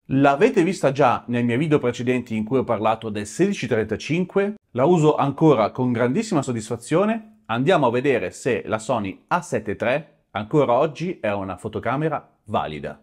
L'avete vista già nei miei video precedenti in cui ho parlato del 1635? La uso ancora con grandissima soddisfazione. Andiamo a vedere se la Sony A7 III ancora oggi è una fotocamera valida.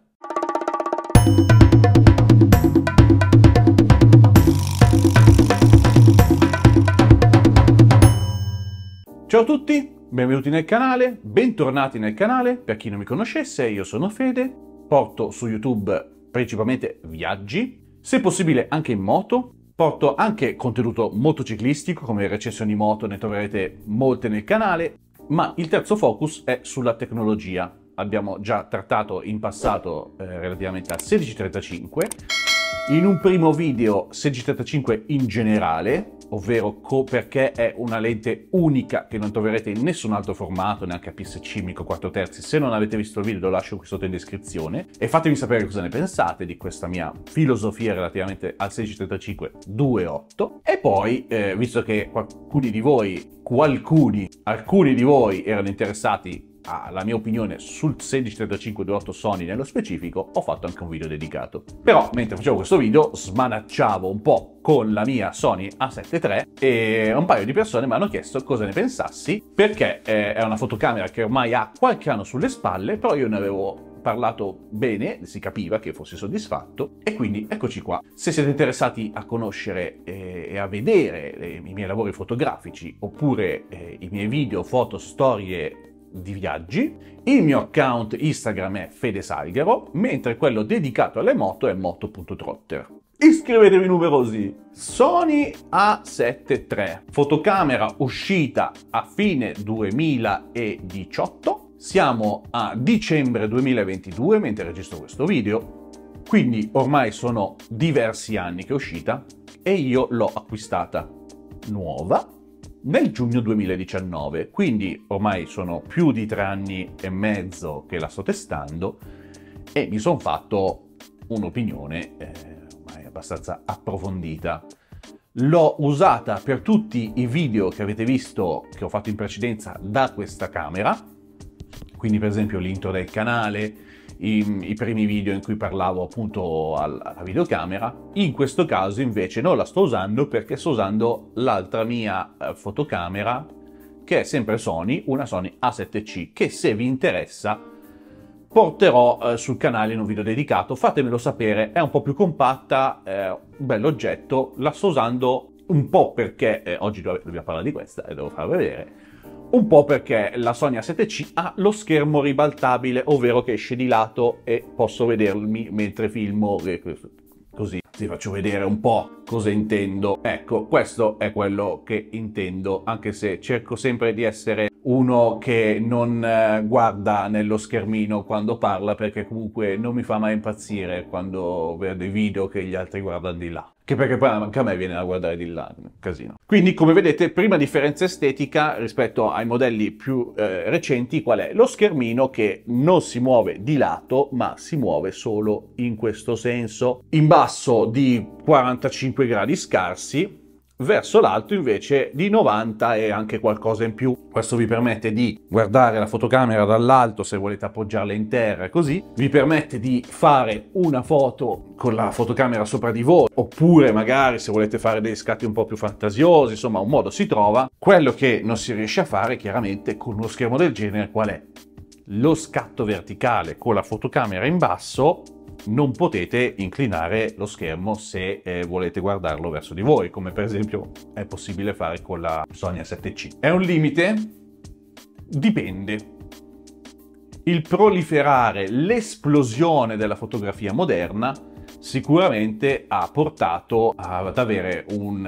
Ciao a tutti, benvenuti nel canale, bentornati nel canale. Per chi non mi conoscesse, io sono Fede, porto su YouTube principalmente viaggi, se possibile anche in moto, porto anche contenuto motociclistico come recensioni moto, ne troverete molte nel canale, ma il terzo focus è sulla tecnologia. Abbiamo già trattato in passato relativamente al 1635, in un primo video 1635 in generale, ovvero perché è una lente unica che non troverete in nessun altro formato, neanche a PSC Micro 4 terzi. Se non avete visto il video lo lascio qui sotto in descrizione e fatemi sapere cosa ne pensate di questa mia filosofia relativamente al 1635 2.8. E poi, visto che alcuni di voi erano interessati alla mia opinione sul 1635 2.8 Sony nello specifico, ho fatto anche un video dedicato. Però mentre facevo questo video smanacciavo un po' con la mia Sony A7 III e un paio di persone mi hanno chiesto cosa ne pensassi, perché è una fotocamera che ormai ha qualche anno sulle spalle, però io ne avevo parlato bene, si capiva che fossi soddisfatto, e quindi eccoci qua. Se siete interessati a conoscere e a vedere i miei lavori fotografici oppure i miei video, foto, storie di viaggi, il mio account Instagram è Fede Salgaro, mentre quello dedicato alle moto è moto.trotter. Iscrivetevi numerosi! Sony A7 III, fotocamera uscita a fine 2018, siamo a dicembre 2022 mentre registro questo video, quindi ormai sono diversi anni che è uscita e io l'ho acquistata nuova nel giugno 2019, quindi ormai sono più di 3 anni e mezzo che la sto testando e mi sono fatto un'opinione ormai abbastanza approfondita. L'ho usata per tutti i video che avete visto che ho fatto in precedenza da questa camera, quindi per esempio l'intro del canale, i primi video in cui parlavo appunto alla videocamera. In questo caso invece non la sto usando perché sto usando l'altra mia fotocamera che è sempre Sony, una Sony A7C, che se vi interessa porterò sul canale in un video dedicato. Fatemelo sapere, è un po' più compatta, un bell'oggetto, la sto usando un po' perché oggi dobbiamo parlare di questa e devo farla vedere. Un po' perché la Sony A7C ha lo schermo ribaltabile, ovvero che esce di lato e posso vedermi mentre filmo, così vi faccio vedere un po' cosa intendo. Ecco, questo è quello che intendo, anche se cerco sempre di essere uno che non guarda nello schermino quando parla, perché comunque non mi fa mai impazzire quando vedo i video che gli altri guardano di là. Che perché poi anche a me viene da guardare di là, un casino. Quindi come vedete, prima differenza estetica rispetto ai modelli più recenti, qual è? Lo schermino che non si muove di lato, ma si muove solo in questo senso. In basso di 45 gradi scarsi, verso l'alto invece di 90 e anche qualcosa in più. Questo vi permette di guardare la fotocamera dall'alto se volete appoggiarla in terra, così vi permette di fare una foto con la fotocamera sopra di voi, oppure magari se volete fare dei scatti un po' più fantasiosi, insomma un modo si trova. Quello che non si riesce a fare chiaramente con uno schermo del genere qual è? Lo scatto verticale. Con la fotocamera in basso non potete inclinare lo schermo se volete guardarlo verso di voi, come per esempio è possibile fare con la Sony A7C. È un limite? Dipende. Il proliferare, l'esplosione della fotografia moderna sicuramente ha portato ad avere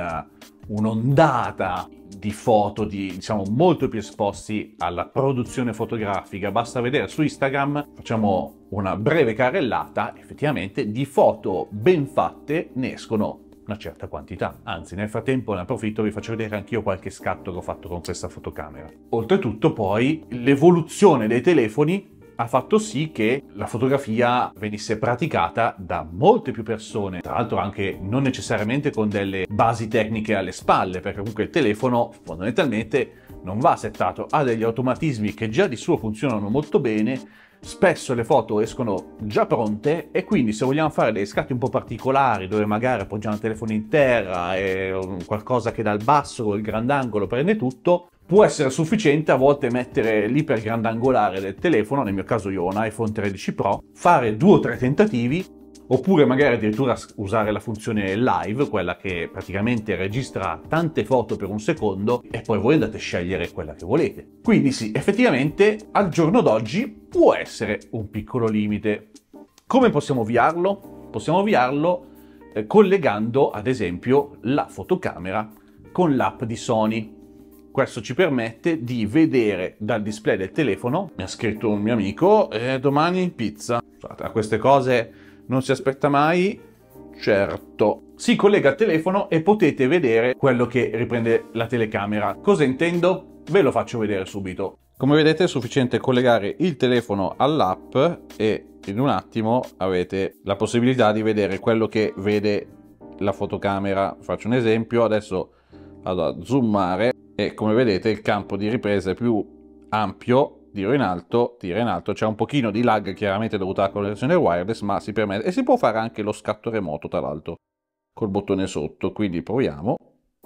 un'ondata di foto, diciamo, molto più esposti alla produzione fotografica. Basta vedere su Instagram, facciamo una breve carrellata, effettivamente di foto ben fatte ne escono una certa quantità. Anzi, nel frattempo ne approfitto e vi faccio vedere anch'io qualche scatto che ho fatto con questa fotocamera. Oltretutto poi l'evoluzione dei telefoni ha fatto sì che la fotografia venisse praticata da molte più persone, tra l'altro anche non necessariamente con delle basi tecniche alle spalle, perché comunque il telefono fondamentalmente non va settato, ha degli automatismi che già di suo funzionano molto bene, Spesso le foto escono già pronte e quindi se vogliamo fare dei scatti un po' particolari dove magari appoggiamo il telefono in terra e qualcosa che dal basso o il grandangolo prende tutto, può essere sufficiente a volte mettere l'ipergrandangolare del telefono, nel mio caso io ho un iPhone 13 Pro, fare 2 o 3 tentativi, oppure magari addirittura usare la funzione live, quella che praticamente registra tante foto per un secondo e poi voi andate a scegliere quella che volete. Quindi sì, effettivamente al giorno d'oggi può essere un piccolo limite. Come possiamo ovviarlo? Possiamo ovviarlo collegando ad esempio la fotocamera con l'app di Sony. Questo ci permette di vedere dal display del telefono, mi ha scritto un mio amico, domani pizza. A queste cose non si aspetta mai. Certo. Si collega al telefono e potete vedere quello che riprende la telecamera. Cosa intendo? Ve lo faccio vedere subito. Come vedete è sufficiente collegare il telefono all'app e in un attimo avete la possibilità di vedere quello che vede la fotocamera. Faccio un esempio, adesso vado a zoomare e come vedete il campo di ripresa è più ampio. Tiro in alto, c'è un pochino di lag chiaramente dovuto alla connessione wireless, ma si permette, e si può fare anche lo scatto remoto tra l'altro, col bottone sotto, quindi proviamo.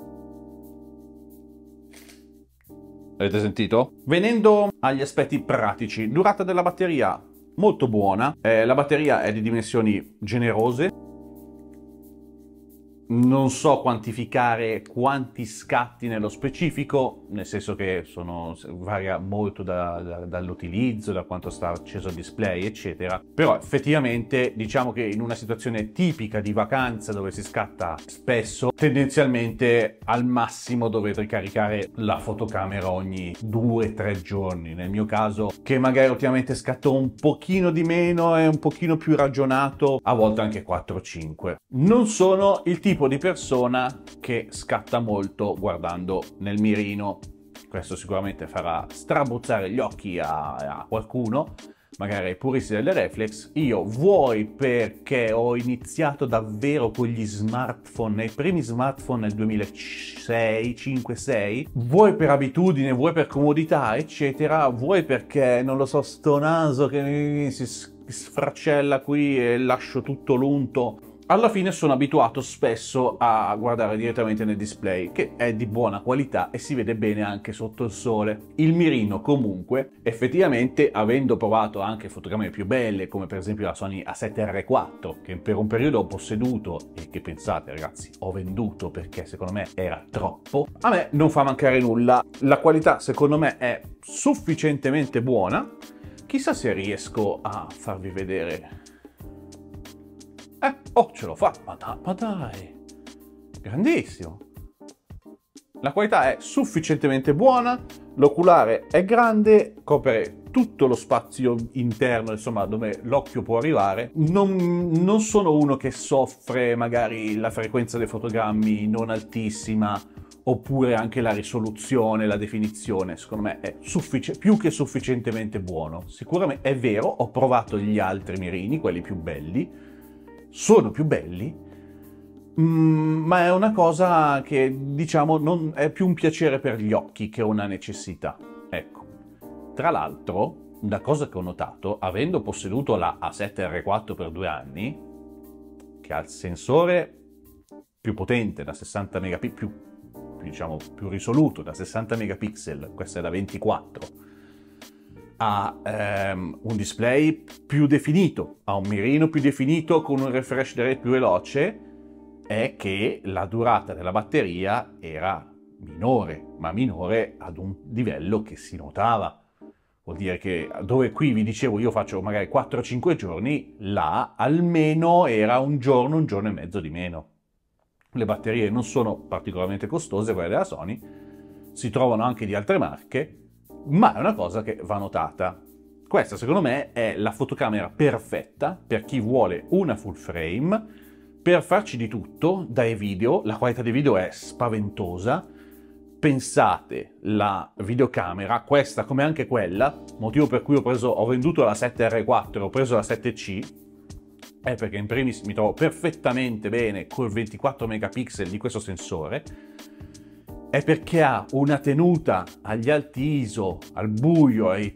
Avete sentito? Venendo agli aspetti pratici, durata della batteria molto buona, la batteria è di dimensioni generose, non so quantificare quanti scatti nello specifico, nel senso che varia molto dall'utilizzo, da quanto sta acceso il display, eccetera. Però effettivamente diciamo che in una situazione tipica di vacanza dove si scatta spesso, tendenzialmente al massimo dovete caricare la fotocamera ogni 2-3 giorni. Nel mio caso, che magari ultimamente scatto un pochino di meno e un pochino più ragionato, a volte anche 4-5. Non sono il tipo di persona che scatta molto guardando nel mirino. Questo sicuramente farà strabuzzare gli occhi a qualcuno, magari ai puristi delle reflex. Io, vuoi perché ho iniziato davvero con gli smartphone, i primi smartphone nel 2006, 5-6, vuoi per abitudine, vuoi per comodità, eccetera, vuoi perché, non lo so, sto naso che si sfracella qui e lascio tutto l'unto. Alla fine sono abituato spesso a guardare direttamente nel display, che è di buona qualità e si vede bene anche sotto il sole. Il mirino comunque, effettivamente, avendo provato anche fotocamere più belle, come per esempio la Sony A7R4, che per un periodo ho posseduto e che pensate ragazzi ho venduto perché secondo me era troppo, a me non fa mancare nulla. La qualità secondo me è sufficientemente buona. Chissà se riesco a farvi vedere. Oh, ce l'ho fatta, ma dai, grandissimo. La qualità è sufficientemente buona, l'oculare è grande, copre tutto lo spazio interno, insomma, dove l'occhio può arrivare. Non sono uno che soffre magari la frequenza dei fotogrammi non altissima, oppure anche la risoluzione, la definizione. Secondo me è più che sufficientemente buono. Sicuramente è vero, ho provato gli altri mirini, quelli più belli, sono più belli, ma è una cosa che, diciamo, non è più un piacere per gli occhi che una necessità. Ecco. Tra l'altro, una cosa che ho notato, avendo posseduto la A7R4 per 2 anni, che ha il sensore più potente, da 60 megapixel, più risoluto, da 60 megapixel, questa è da 24, ha un display più definito, ha un mirino più definito con un refresh rate più veloce, è che la durata della batteria era minore, ma minore ad un livello che si notava. Vuol dire che dove qui vi dicevo io faccio magari 4-5 giorni, là almeno era un giorno e mezzo di meno. Le batterie non sono particolarmente costose, quelle della Sony, si trovano anche di altre marche, ma è una cosa che va notata. Questa secondo me è la fotocamera perfetta per chi vuole una full frame, per farci di tutto, dai video, la qualità dei video è spaventosa. Pensate, la videocamera, questa come anche quella, motivo per cui ho venduto la 7R4 e ho preso la 7C, è perché in primis mi trovo perfettamente bene col 24 megapixel di questo sensore, è perché ha una tenuta agli alti ISO, al buio, ai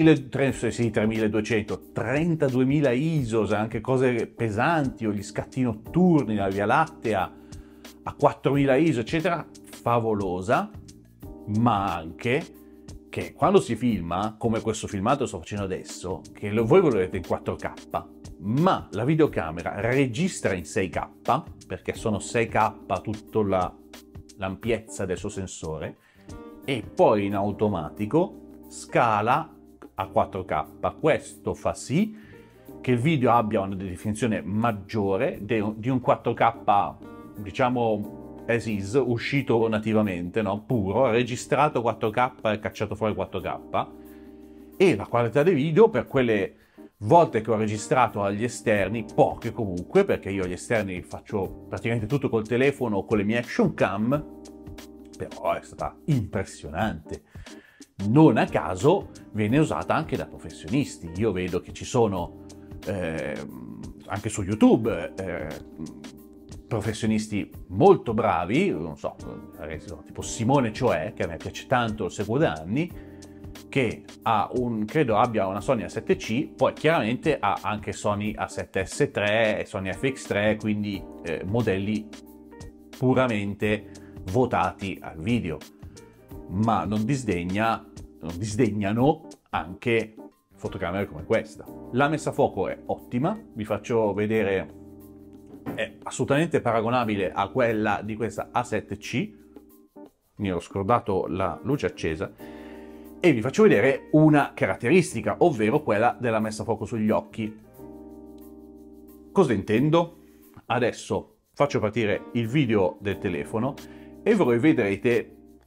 3200, 32.000 ISO, anche cose pesanti o gli scatti notturni, la Via Lattea a 4.000 ISO, eccetera, favolosa, ma anche che quando si filma, come questo filmato che sto facendo adesso, che voi lo vedete in 4K, ma la videocamera registra in 6K, perché sono 6K tutta l'ampiezza del suo sensore, e poi in automatico scala a 4K. Questo fa sì che il video abbia una definizione maggiore di un 4K, diciamo, as is, uscito nativamente, no? Puro, registrato 4K e cacciato fuori 4K, e la qualità dei video per quelle volte che ho registrato agli esterni, poche comunque, perché io agli esterni faccio praticamente tutto col telefono o con le mie action cam, però è stata impressionante. Non a caso viene usata anche da professionisti. Io vedo che ci sono anche su YouTube professionisti molto bravi, non so, tipo Simone Cioè, che a me piace tanto, lo seguo da anni, che ha credo abbia una Sony A7C, poi chiaramente ha anche Sony A7S3 e Sony FX3, quindi modelli puramente votati al video, ma non disdegnano anche fotocamere come questa. La messa a fuoco è ottima, vi faccio vedere, è assolutamente paragonabile a quella di questa A7C, mi ero scordato la luce accesa, e vi faccio vedere una caratteristica, ovvero quella della messa a fuoco sugli occhi. Cosa intendo? Adesso faccio partire il video del telefono e voi vedrete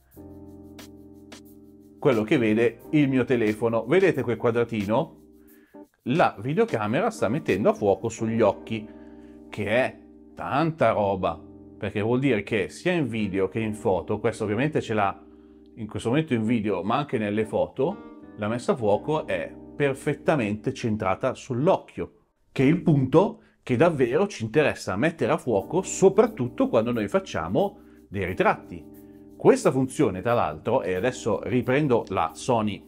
quello che vede il mio telefono. Vedete quel quadratino? La videocamera sta mettendo a fuoco sugli occhi, che è tanta roba, perché vuol dire che sia in video che in foto, questo ovviamente ce l'ha in questo momento in video, ma anche nelle foto, la messa a fuoco è perfettamente centrata sull'occhio, che è il punto che davvero ci interessa mettere a fuoco, soprattutto quando noi facciamo dei ritratti. Questa funzione, tra l'altro, e adesso riprendo la Sony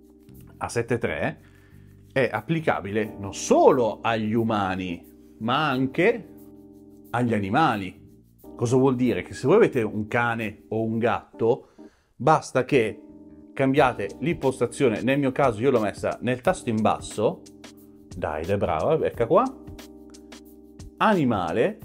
A7 III, è applicabile non solo agli umani, ma anche agli animali. Cosa vuol dire? Che se voi avete un cane o un gatto, basta che cambiate l'impostazione, nel mio caso io l'ho messa nel tasto in basso, dai, è brava, becca qua, animale,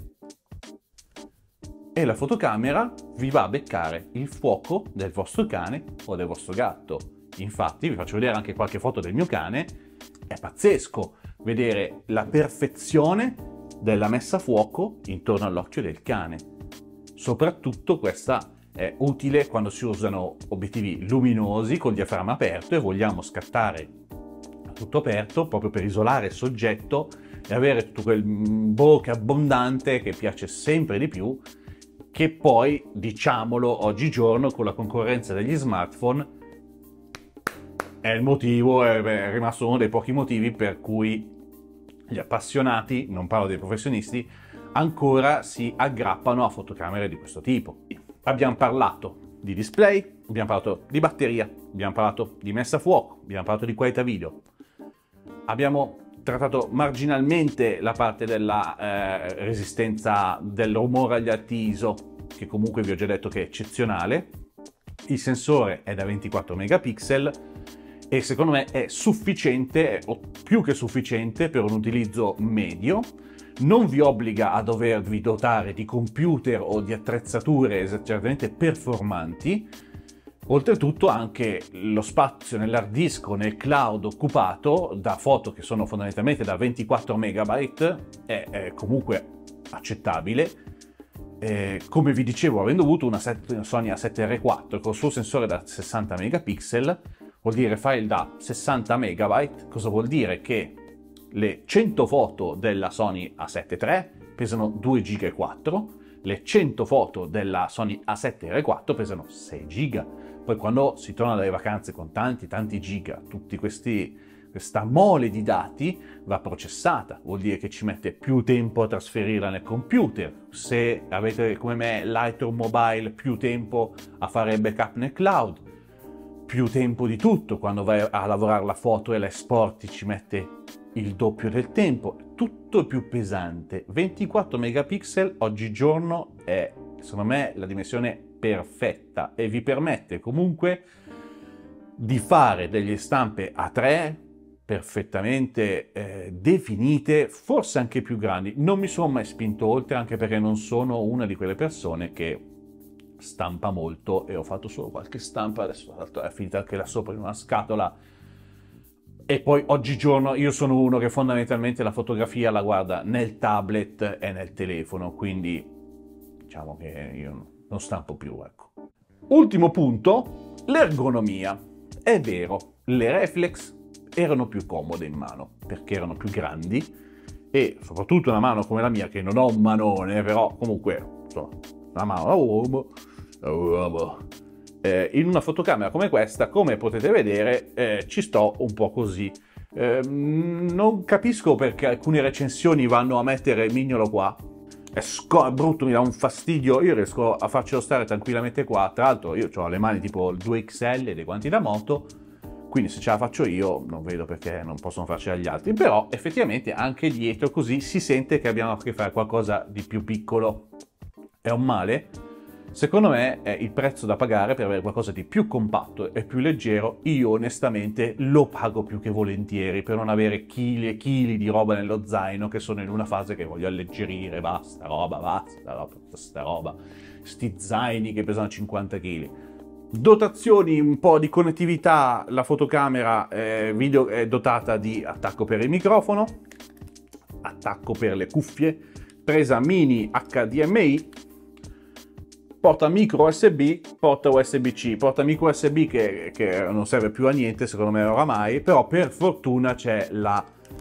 e la fotocamera vi va a beccare il fuoco del vostro cane o del vostro gatto. Infatti vi faccio vedere anche qualche foto del mio cane, è pazzesco vedere la perfezione della messa a fuoco intorno all'occhio del cane. Soprattutto questa è utile quando si usano obiettivi luminosi col diaframma aperto e vogliamo scattare a tutto aperto proprio per isolare il soggetto e avere tutto quel bokeh abbondante che piace sempre di più, che poi, diciamolo, oggigiorno con la concorrenza degli smartphone è il motivo, è rimasto uno dei pochi motivi per cui gli appassionati, non parlo dei professionisti, ancora si aggrappano a fotocamere di questo tipo. Abbiamo parlato di display, abbiamo parlato di batteria, abbiamo parlato di messa a fuoco, abbiamo parlato di qualità video, abbiamo trattato marginalmente la parte della resistenza del rumore agli alti ISO, che comunque vi ho già detto che è eccezionale. Il sensore è da 24 megapixel e secondo me è sufficiente, o più che sufficiente, per un utilizzo medio. Non vi obbliga a dovervi dotare di computer o di attrezzature esageratamente performanti. Oltretutto anche lo spazio nell'hard disk o nel cloud occupato da foto che sono fondamentalmente da 24 megabyte è comunque accettabile. Come vi dicevo, avendo avuto una Sony A7R4 con il suo sensore da 60 megapixel, vuol dire file da 60 megabyte. Cosa vuol dire? Che le 100 foto della Sony A7 III pesano 2,4 GB, le 100 foto della Sony A7R4 pesano 6 GB. Poi quando si torna dalle vacanze con tanti giga, tutti questi questa mole di dati va processata, vuol dire che ci mette più tempo a trasferirla nel computer. Se avete come me Lightroom Mobile, più tempo a fare il backup nel cloud, più tempo di tutto. Quando vai a lavorare la foto e la esporti ci mette il doppio del tempo, tutto più pesante. 24 megapixel oggigiorno è, secondo me, la dimensione perfetta e vi permette comunque di fare delle stampe A3 perfettamente definite, forse anche più grandi. Non mi sono mai spinto oltre, anche perché non sono una di quelle persone che stampa molto e ho fatto solo qualche stampa, adesso è finita anche là sopra in una scatola. E poi oggigiorno io sono uno che fondamentalmente la fotografia la guarda nel tablet e nel telefono, quindi diciamo che io non stampo più, ecco. Ultimo punto, l'ergonomia. È vero, le reflex erano più comode in mano, perché erano più grandi, e soprattutto una mano come la mia, che non ho un manone, però comunque, insomma, una mano da uomo, in una fotocamera come questa, come potete vedere, ci sto un po' così. Non capisco perché alcune recensioni vanno a mettere mignolo qua. È brutto, mi dà un fastidio. Io riesco a farcelo stare tranquillamente qua. Tra l'altro io ho le mani tipo il 2XL dei guanti da moto, quindi se ce la faccio io non vedo perché non possono farcela gli altri. Però effettivamente anche dietro così si sente che abbiamo a che fare qualcosa di più piccolo. È un male? Secondo me è il prezzo da pagare per avere qualcosa di più compatto e più leggero. Io onestamente lo pago più che volentieri per non avere chili e chili di roba nello zaino, che sono in una fase che voglio alleggerire, basta roba, sti zaini che pesano 50 kg. Dotazioni, un po' di connettività. La fotocamera video è dotata di attacco per il microfono, attacco per le cuffie, presa mini HDMI, porta micro USB, porta USB-C, porta micro USB che non serve più a niente secondo me oramai, però per fortuna c'è la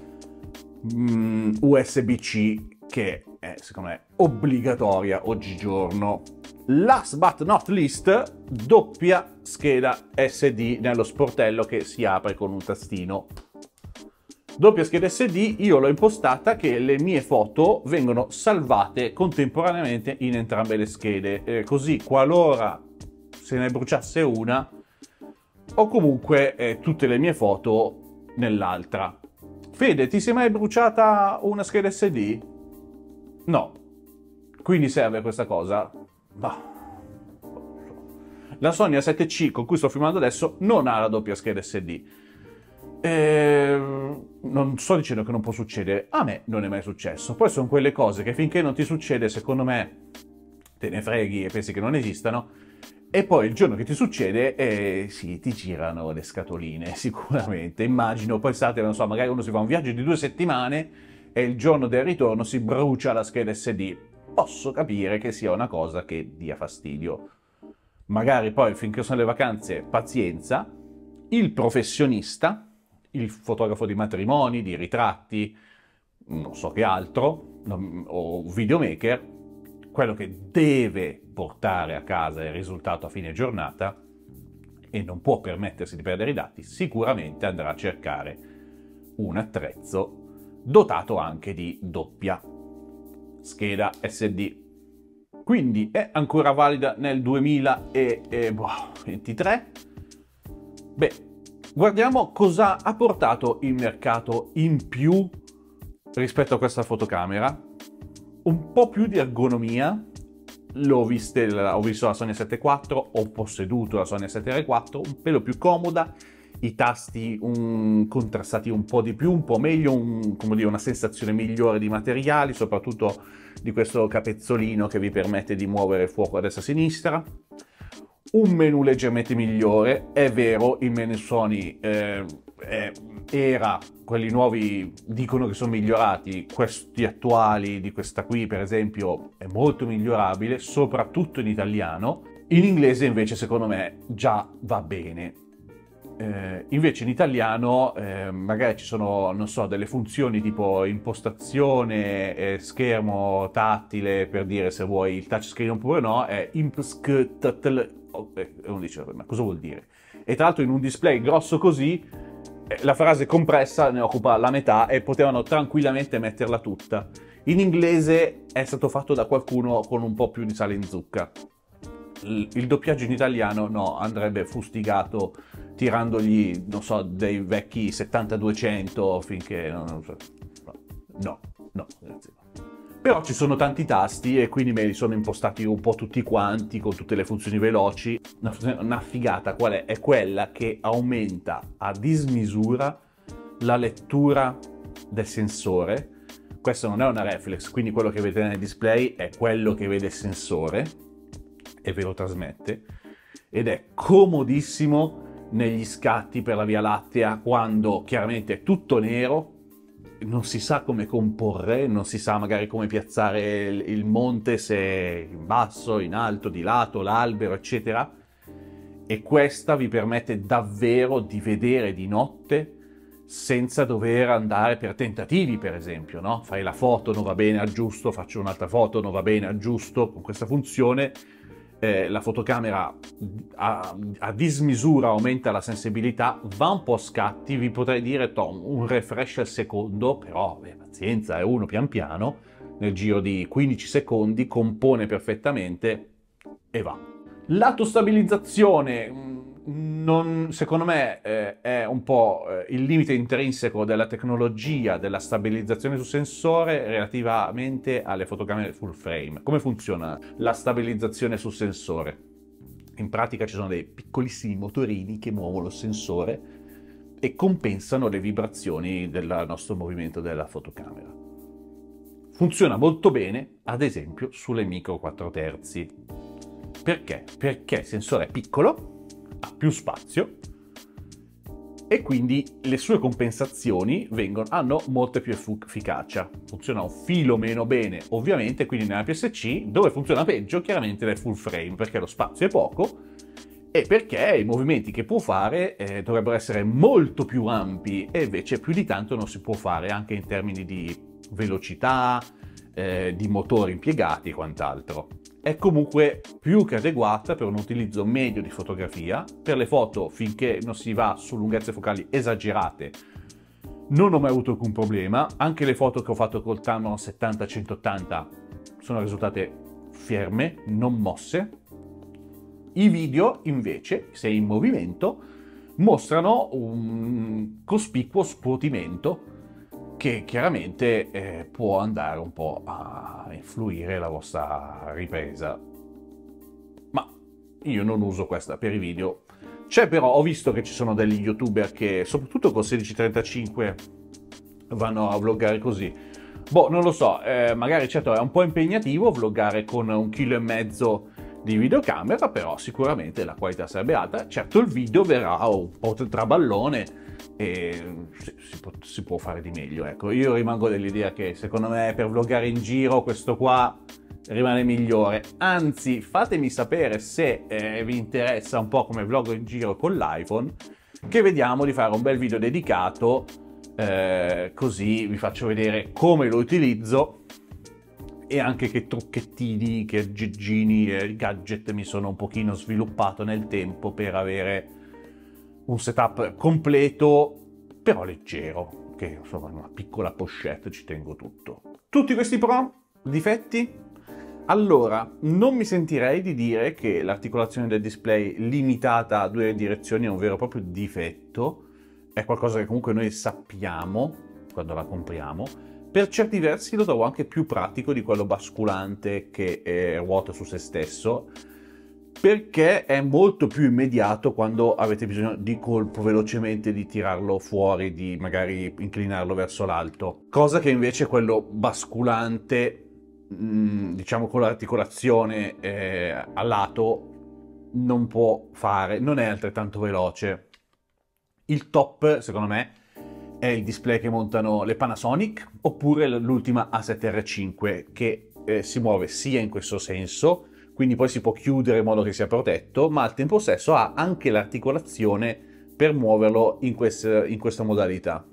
USB-C che è secondo me obbligatoria oggigiorno. Last but not least, doppia scheda SD nello sportello che si apre con un tastino. Doppia scheda SD, io l'ho impostata che le mie foto vengono salvate contemporaneamente in entrambe le schede, così qualora se ne bruciasse una ho comunque tutte le mie foto nell'altra. Fede, ti sei mai bruciata una scheda SD? No. Quindi serve questa cosa? Bah. La Sony A7C con cui sto filmando adesso non ha la doppia scheda SD. Non sto dicendo che non può succedere, a me non è mai successo. Poi sono quelle cose che finché non ti succede, secondo me, te ne freghi e pensi che non esistano, e poi il giorno che ti succede, sì, ti girano le scatoline, sicuramente. Immagino, pensate, non so, magari uno si fa un viaggio di 2 settimane e il giorno del ritorno si brucia la scheda SD. Posso capire che sia una cosa che dia fastidio. Magari poi, finché sono le vacanze, pazienza. Il professionista, il fotografo di matrimoni, di ritratti, non so che altro, o videomaker, quello che deve portare a casa il risultato a fine giornata e non può permettersi di perdere i dati, sicuramente andrà a cercare un attrezzo dotato anche di doppia scheda SD. Quindi è ancora valida nel 2023? Beh, guardiamo cosa ha portato il mercato in più rispetto a questa fotocamera. Un po' più di ergonomia. Ho visto la Sony A7 IV, ho posseduto la Sony A7 IV, un pelo più comoda, i tasti contrastati un po' di più, un po' meglio, come dire, una sensazione migliore di materiali, soprattutto di questo capezzolino che vi permette di muovere il fuoco a destra e a sinistra. Un menu leggermente migliore, è vero, il menu Sony era, quelli nuovi dicono che sono migliorati, questi attuali di questa qui per esempio è molto migliorabile, soprattutto in italiano. In inglese invece secondo me già va bene. Invece in italiano magari ci sono, non so, delle funzioni tipo impostazione, schermo tattile, per dire se vuoi il touchscreen oppure no, è uno dice ma cosa vuol dire? E tra l'altro in un display grosso così La frase compressa ne occupa la metà e potevano tranquillamente metterla tutta. In inglese è stato fatto da qualcuno con un po' più di sale in zucca. Il doppiaggio in italiano no, andrebbe fustigato tirandogli, non so, dei vecchi 70-200 finché... No, ragazzi. Però ci sono tanti tasti e quindi me li sono impostati un po' tutti quanti con tutte le funzioni veloci. Una figata qual è? È quella che aumenta a dismisura la lettura del sensore. Questo non è una reflex, quindi quello che vedete nel display è quello che vede il sensore e ve lo trasmette, ed è comodissimo negli scatti per la Via Lattea quando chiaramente è tutto nero, non si sa come comporre, non si sa magari come piazzare il monte, se in basso, in alto, di lato, l'albero, eccetera, e questa vi permette davvero di vedere di notte senza dover andare per tentativi, per esempio, no? Fai la foto, non va bene, aggiusto, faccio un'altra foto, non va bene, aggiusto. Con questa funzione la fotocamera a dismisura aumenta la sensibilità, va un po' a scatti, vi potrei dire Tom, un refresh al secondo, però pazienza, è uno pian piano, nel giro di 15 secondi compone perfettamente e va. L'autostabilizzazione secondo me è un po' il limite intrinseco della tecnologia della stabilizzazione su sensore relativamente alle fotocamere full frame. Come funziona la stabilizzazione su sensore? In pratica ci sono dei piccolissimi motorini che muovono il sensore e compensano le vibrazioni del nostro movimento della fotocamera. Funziona molto bene, ad esempio, sulle micro 4 terzi. Perché? Perché il sensore è piccolo, ha più spazio e quindi le sue compensazioni hanno molta più efficacia. Funziona un filo meno bene, ovviamente, quindi nella PSC, dove funziona peggio, chiaramente nel full frame, perché lo spazio è poco e perché i movimenti che può fare dovrebbero essere molto più ampi e invece più di tanto non si può fare anche in termini di velocità, di motori impiegati e quant'altro. È comunque più che adeguata per un utilizzo medio di fotografia. Per le foto, finché non si va su lunghezze focali esagerate, non ho mai avuto alcun problema. Anche le foto che ho fatto col Tamron 70-180 sono risultate ferme, non mosse. I video, invece, se in movimento, mostrano un cospicuo scuotimento che chiaramente può andare un po' a influire la vostra ripresa. Ma io non uso questa per i video. C'è però, ho visto che ci sono degli youtuber che, soprattutto con 1635, vanno a vloggare così. Boh, non lo so, magari certo è un po' impegnativo vloggare con 1,5 kg di videocamera, però sicuramente la qualità sarebbe alta. Certo il video verrà un po' traballone, e si può fare di meglio, ecco. Io rimango dell'idea che secondo me per vloggare in giro questo qua rimane migliore. Anzi, fatemi sapere se vi interessa un po' come vloggo in giro con l'iPhone, che vediamo di fare un bel video dedicato, così vi faccio vedere come lo utilizzo e anche che trucchettini, che aggeggini e gadget mi sono un pochino sviluppato nel tempo per avere un setup completo, però leggero, che insomma in una piccola pochette ci tengo tutto. Tutti questi pro, difetti? Allora, non mi sentirei di dire che l'articolazione del display limitata a 2 direzioni è un vero e proprio difetto, è qualcosa che comunque noi sappiamo quando la compriamo. Per certi versi lo trovo anche più pratico di quello basculante che ruota su se stesso, perché è molto più immediato quando avete bisogno di colpo velocemente di tirarlo fuori, di magari inclinarlo verso l'alto, cosa che invece quello basculante, diciamo con l'articolazione a lato, non può fare, non è altrettanto veloce. Il top, secondo me, è il display che montano le Panasonic oppure l'ultima A7R5, che si muove sia in questo senso, quindi poi si può chiudere in modo che sia protetto, ma al tempo stesso ha anche l'articolazione per muoverlo in questa modalità.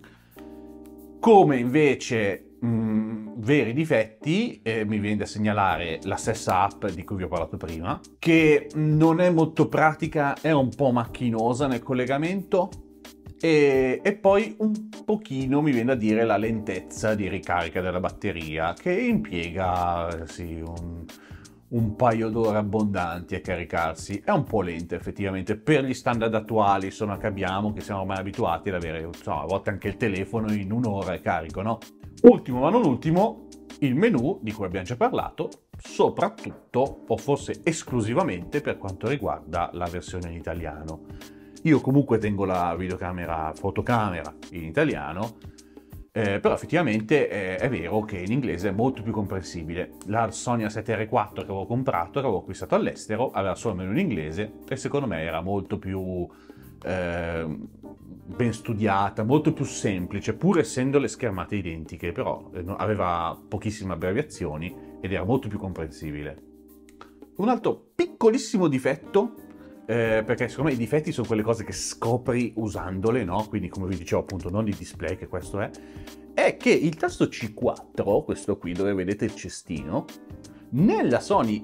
Come invece veri difetti, mi viene da segnalare la stessa app di cui vi ho parlato prima, che non è molto pratica, è un po' macchinosa nel collegamento E poi un pochino mi viene da dire la lentezza di ricarica della batteria, che impiega sì, un paio d'ore abbondanti a caricarsi. È un po' lenta effettivamente per gli standard attuali, insomma, che abbiamo, che siamo ormai abituati ad avere, insomma, a volte anche il telefono in un'ora è carico, no? Ultimo ma non ultimo, il menu di cui abbiamo già parlato, soprattutto o forse esclusivamente per quanto riguarda la versione in italiano. Io comunque tengo la fotocamera in italiano, però effettivamente è vero che in inglese è molto più comprensibile. La Sony A7R4 che avevo comprato, che avevo acquistato all'estero, aveva solo il menu in inglese e secondo me era molto più ben studiata, molto più semplice, pur essendo le schermate identiche, però aveva pochissime abbreviazioni ed era molto più comprensibile. Un altro piccolissimo difetto, perché secondo me i difetti sono quelle cose che scopri usandole, no? Quindi come vi dicevo appunto non il display, che questo è che il tasto C4, questo qui dove vedete il cestino, nella Sony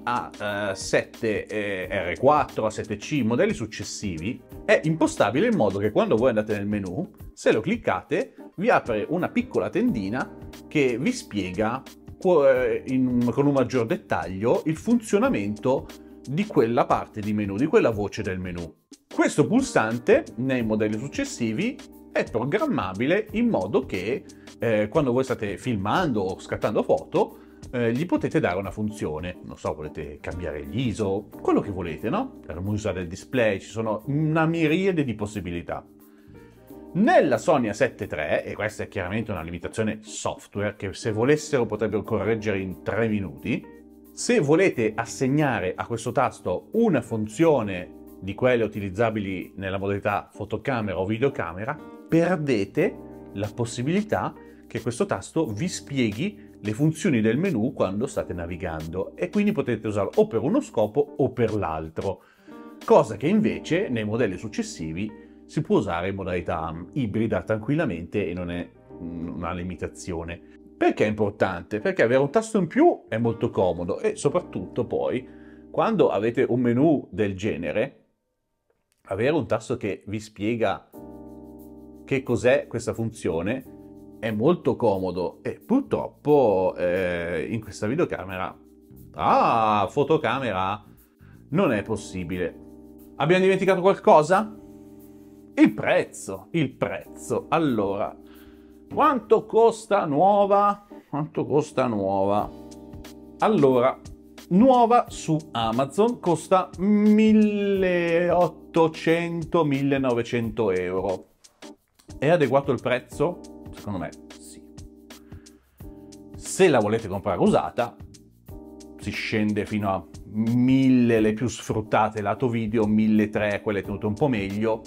A7R4, A7C, modelli successivi, è impostabile in modo che quando voi andate nel menu, se lo cliccate, vi apre una piccola tendina che vi spiega con un maggior dettaglio il funzionamento di quella parte di menu, di quella voce del menu. Questo pulsante nei modelli successivi è programmabile in modo che quando voi state filmando o scattando foto gli potete dare una funzione, non so, volete cambiare gli ISO, quello che volete, no? Per usare il display ci sono una miriade di possibilità. Nella Sony A7 III, e questa è chiaramente una limitazione software che se volessero potrebbero correggere in 3 minuti, se volete assegnare a questo tasto una funzione di quelle utilizzabili nella modalità fotocamera o videocamera, perdete la possibilità che questo tasto vi spieghi le funzioni del menu quando state navigando e quindi potete usarlo o per uno scopo o per l'altro, cosa che invece nei modelli successivi si può usare in modalità ibrida tranquillamente e non è una limitazione. Perché è importante? Perché avere un tasto in più è molto comodo e soprattutto poi quando avete un menu del genere, avere un tasto che vi spiega che cos'è questa funzione è molto comodo e purtroppo in questa videocamera, fotocamera, non è possibile. Abbiamo dimenticato qualcosa? Il prezzo. Allora, quanto costa nuova? Allora, nuova su Amazon costa 1.800-1.900 euro. È adeguato il prezzo? Secondo me sì. Se la volete comprare usata, si scende fino a 1.000 le più sfruttate lato video, 1.300 quelle tenute un po' meglio.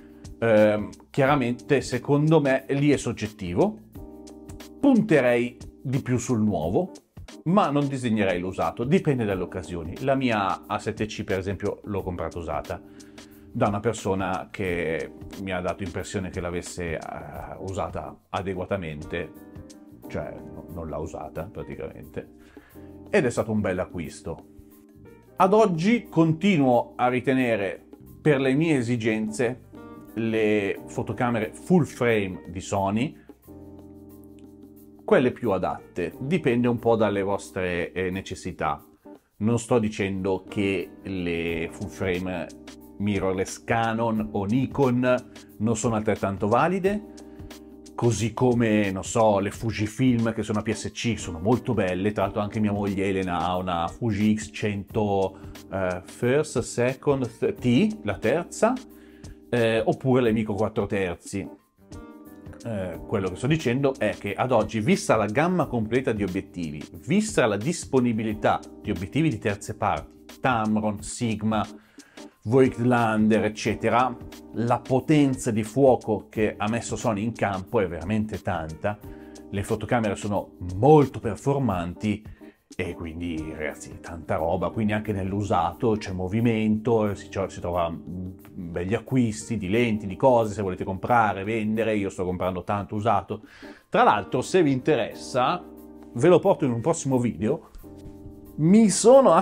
Chiaramente secondo me lì è soggettivo. Punterei di più sul nuovo, ma non disegnerei l'usato, dipende dalle occasioni. La mia A7C per esempio l'ho comprata usata da una persona che mi ha dato impressione che l'avesse usata adeguatamente, cioè non l'ha usata praticamente, ed è stato un bel acquisto. Ad oggi continuo a ritenere per le mie esigenze le fotocamere full frame di Sony quelle più adatte, dipende un po' dalle vostre necessità. Non sto dicendo che le full frame mirrorless Canon o Nikon non sono altrettanto valide, così come, non so, le Fujifilm che sono a PSC sono molto belle. Tra l'altro anche mia moglie Elena ha una Fuji X100 First, Second, T, la terza, oppure le micro 4 terzi. Quello che sto dicendo è che ad oggi, vista la gamma completa di obiettivi, vista la disponibilità di obiettivi di terze parti, Tamron, Sigma, Voigtlander, eccetera, la potenza di fuoco che ha messo Sony in campo è veramente tanta, le fotocamere sono molto performanti e quindi ragazzi tanta roba, quindi anche nell'usato c'è movimento, si trova belli acquisti di lenti, di cose, se volete comprare, vendere. Io sto comprando tanto usato. Tra l'altro, se vi interessa, ve lo porto in un prossimo video. Mi sono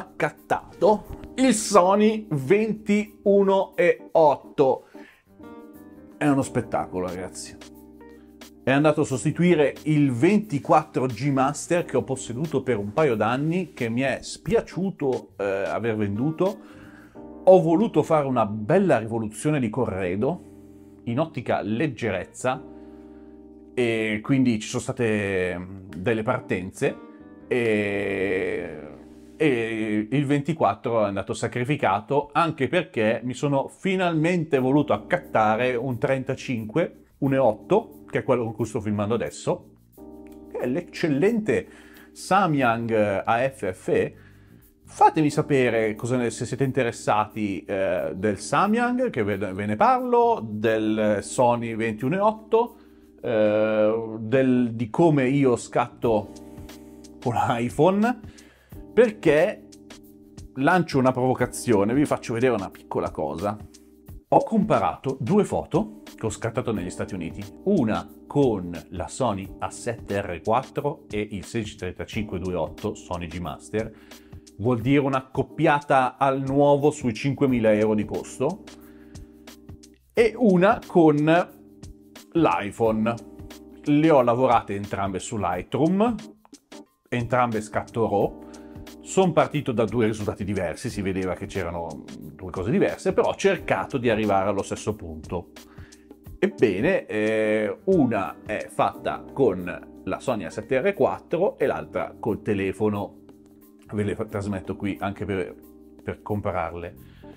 accattato il Sony 21.8. è uno spettacolo, ragazzi. È andato a sostituire il 24G Master che ho posseduto per un paio d'anni, che mi è spiaciuto aver venduto. Ho voluto fare una bella rivoluzione di corredo in ottica leggerezza, e quindi ci sono state delle partenze e il 24 è andato sacrificato, anche perché mi sono finalmente voluto accattare un 35 1.8, che è quello con cui sto filmando adesso, che è l'eccellente Samyang AFFE. Fatemi sapere se siete interessati del Samyang, che ve ne parlo, del Sony 21.8, di come io scatto con l'iPhone, perché lancio una provocazione, vi faccio vedere una piccola cosa. Ho comparato due foto che ho scattato negli Stati Uniti, una con la Sony A7R4 e il 1635-2.8 Sony G Master, vuol dire una accoppiata al nuovo sui 5.000 euro di costo, e una con l'iPhone. Le ho lavorate entrambe su Lightroom, entrambe scatto RAW. Sono partito da due risultati diversi, si vedeva che c'erano due cose diverse, però ho cercato di arrivare allo stesso punto. Ebbene, una è fatta con la Sony A7R4 e l'altra col telefono. Ve le trasmetto qui anche per compararle.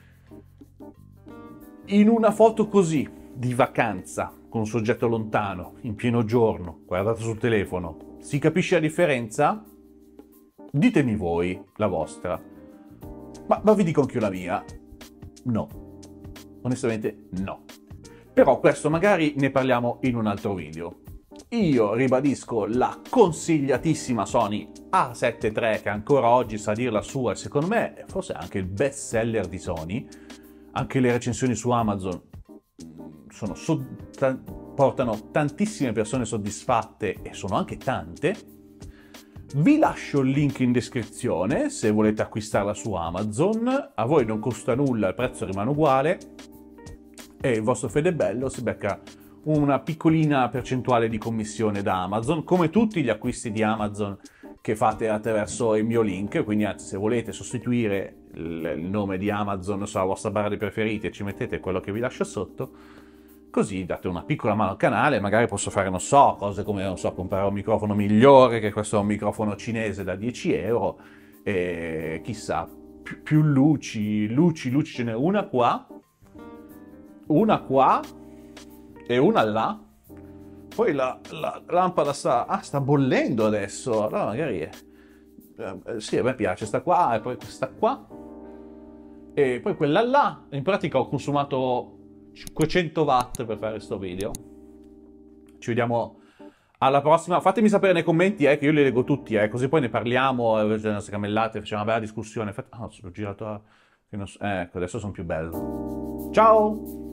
In una foto così, di vacanza, con un soggetto lontano, in pieno giorno, guardate sul telefono, si capisce la differenza? Ditemi voi la vostra. Ma vi dico anche io la mia. No. Onestamente no. Però questo magari ne parliamo in un altro video. Io ribadisco la consigliatissima Sony A7 III, che ancora oggi sa dir la sua, e secondo me è forse anche il best seller di Sony. Anche le recensioni su Amazon portano tantissime persone soddisfatte, e sono anche tante. Vi lascio il link in descrizione se volete acquistarla su Amazon. A voi non costa nulla, il prezzo rimane uguale e il vostro Fedebello si becca una piccolina percentuale di commissione da Amazon, come tutti gli acquisti di Amazon che fate attraverso il mio link. Quindi anzi, se volete sostituire il nome di Amazon sulla vostra barra dei preferiti, ci mettete quello che vi lascio sotto, così date una piccola mano al canale. Magari posso fare, non so, cose come, non so, comprare un microfono migliore, che questo è un microfono cinese da 10 euro, e chissà, più luci ce n'è una qua e una là. Poi la lampada sta bollendo adesso, allora magari sì, a me piace sta qua, e poi questa qua, e poi quella là. In pratica ho consumato 500 watt per fare questo video. Ci vediamo alla prossima. Fatemi sapere nei commenti che io li leggo tutti, così poi ne parliamo, le nostre camellate, facciamo una bella discussione. L'ho girato ecco, adesso sono più bello. Ciao!